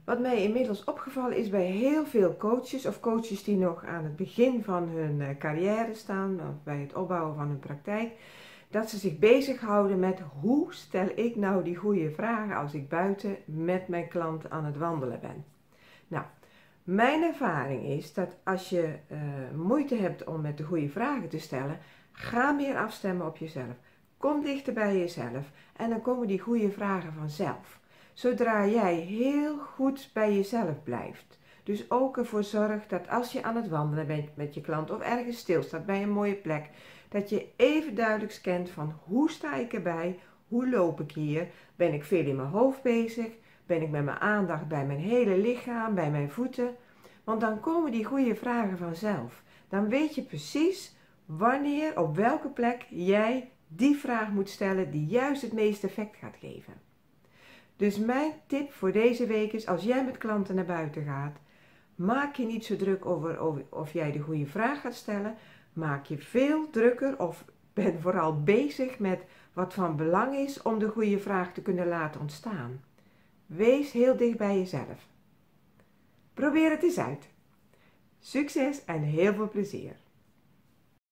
Wat mij inmiddels opgevallen is bij heel veel coaches of coaches die nog aan het begin van hun carrière staan, of bij het opbouwen van hun praktijk, dat ze zich bezighouden met hoe stel ik nou die goede vragen als ik buiten met mijn klant aan het wandelen ben. Nou, mijn ervaring is dat als je moeite hebt om met de goede vragen te stellen, ga meer afstemmen op jezelf. Kom dichter bij jezelf en dan komen die goede vragen vanzelf. Zodra jij heel goed bij jezelf blijft. Dus ook ervoor zorgt dat als je aan het wandelen bent met je klant of ergens stilstaat bij een mooie plek, dat je even duidelijk scant van hoe sta ik erbij, hoe loop ik hier, ben ik veel in mijn hoofd bezig, ben ik met mijn aandacht bij mijn hele lichaam, bij mijn voeten. Want dan komen die goede vragen vanzelf. Dan weet je precies wanneer, op welke plek jij die vraag moet stellen die juist het meeste effect gaat geven. Dus mijn tip voor deze week is, als jij met klanten naar buiten gaat, maak je niet zo druk over of jij de goede vraag gaat stellen. Maak je veel drukker of ben vooral bezig met wat van belang is om de goede vraag te kunnen laten ontstaan. Wees heel dicht bij jezelf. Probeer het eens uit. Succes en heel veel plezier!